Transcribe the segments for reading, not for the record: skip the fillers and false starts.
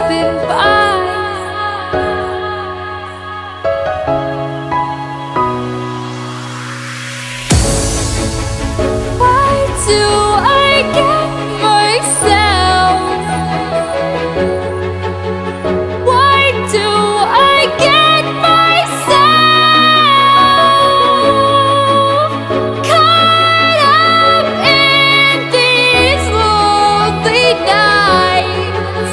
slipping by. Why do I get myself? Why do I get myself caught up in these lonely nights?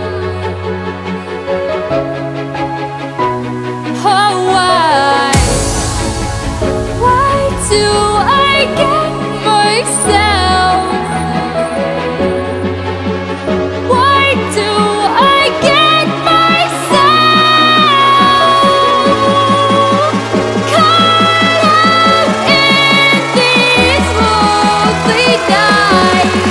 Oh, why do I get myself? Why do I get myself caught up in these lonely nights?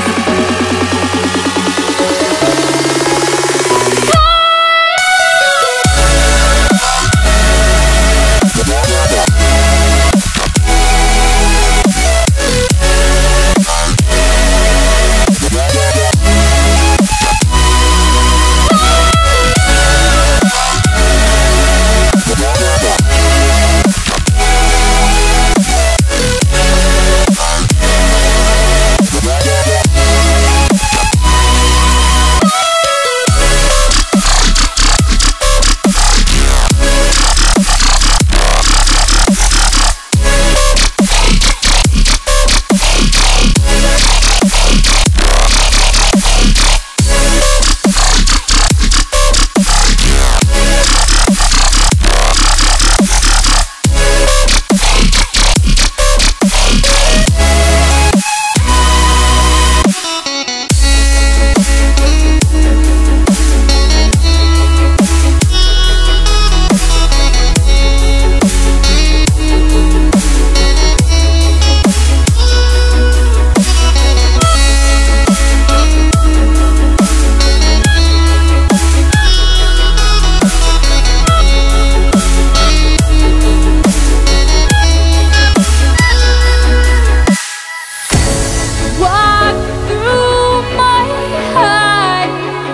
Walk through my heart,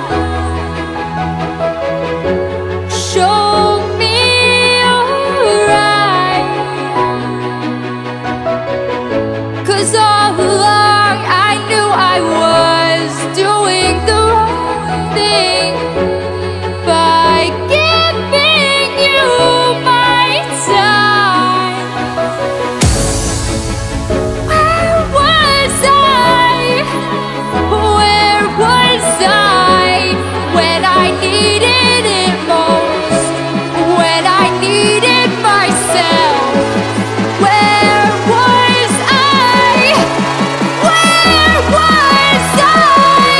show me your eyes, 'cause all along I knew I was doing the wrong thing by giving you my time. Where was I? Where was I when I needed it most? When I needed myself? Where was I? Where was I?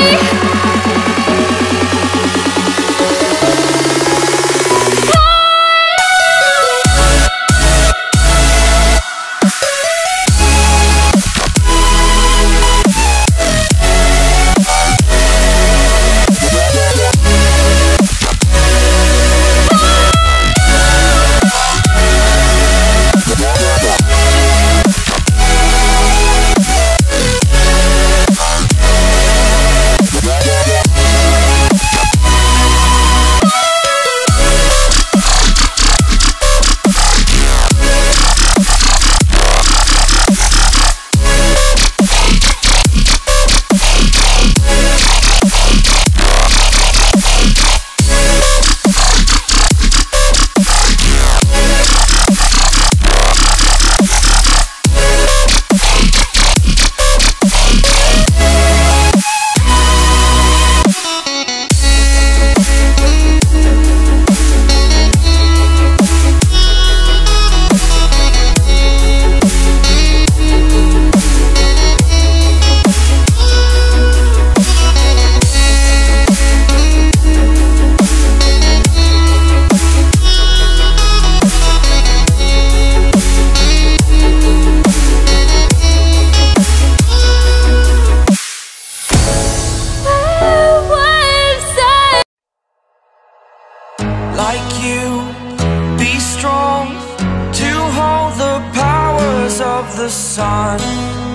like you. Be strong to hold the powers of the sun.